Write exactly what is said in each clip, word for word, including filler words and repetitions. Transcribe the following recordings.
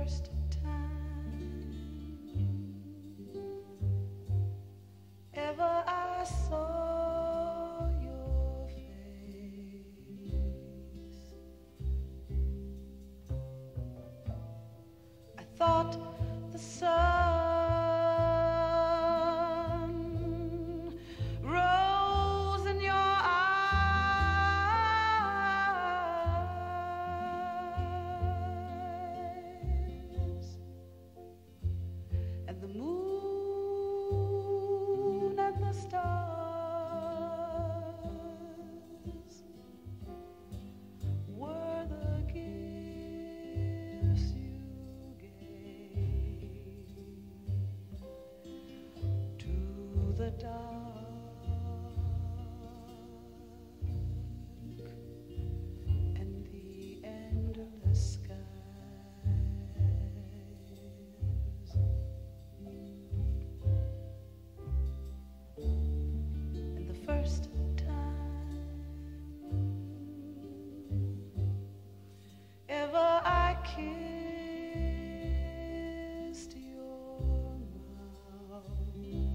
first time ever I saw your face, I thought the sun rose in your eyes, and the moon and the stars were the gifts you gave to the dark and the endless skies. And the first time ever I kissed your mouth,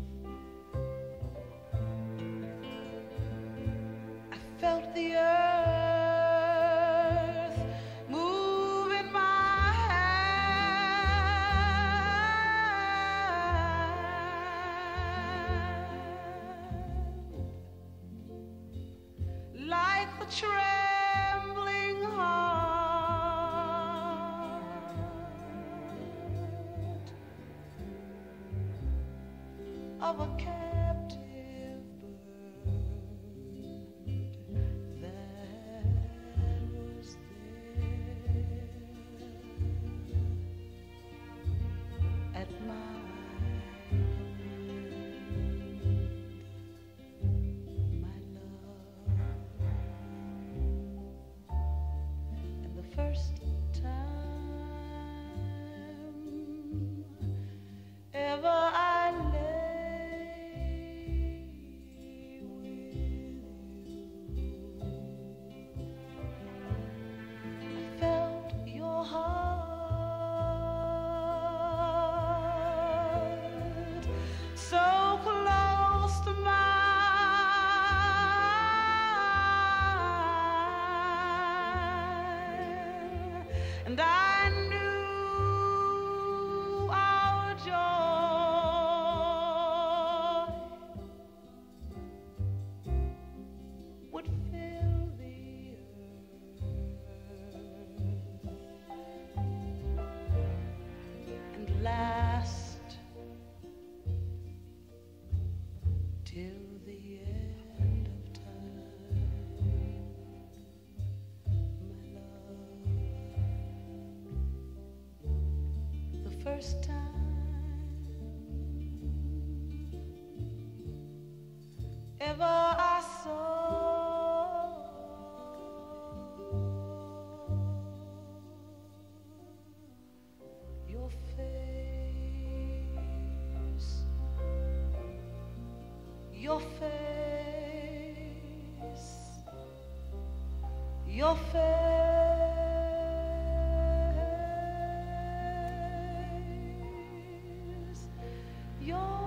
I felt the earth move in my hand, like the trembling heart of a captive bird that was there at my command, my love. And the first time ever I lay with you, I felt your heart so close to mine, and I knew our joy would fill the earth and last till the end of time, my love. The first time ever I saw your face, your face, your face, your